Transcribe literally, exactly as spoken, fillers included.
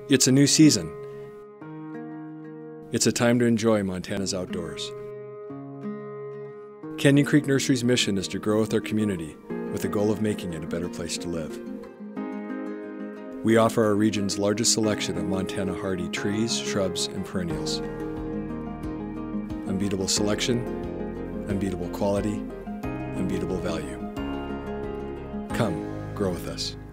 It's a new season. It's a time to enjoy Montana's outdoors. Canyon Creek Nursery's mission is to grow with our community with the goal of making it a better place to live. We offer our region's largest selection of Montana hardy trees, shrubs, and perennials. Unbeatable selection, unbeatable quality, unbeatable value. Come, grow with us.